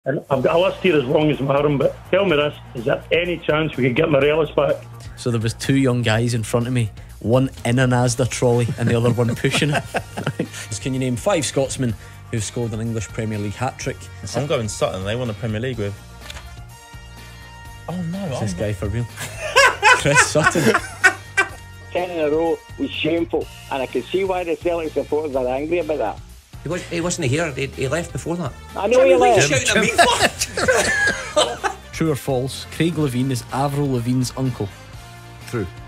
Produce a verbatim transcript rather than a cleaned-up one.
And I've got a list here as long as my arm, but tell me this, is there any chance we could get Morelos back? So there was two young guys in front of me, one in an Asda trolley and the other one pushing it. Can you name five Scotsmen who've scored an English Premier League hat-trick? I'm going Sutton, they won the Premier League with. Oh no, Is I'm this not- guy for real? Chris Sutton. Ten in a row was shameful, and I can see why the Celtic supporters are angry about that. He, was, he wasn't here, he, he left before that. I know he left. Shouting at me. True or false? Craig Levein is Avril Lavigne's uncle. True.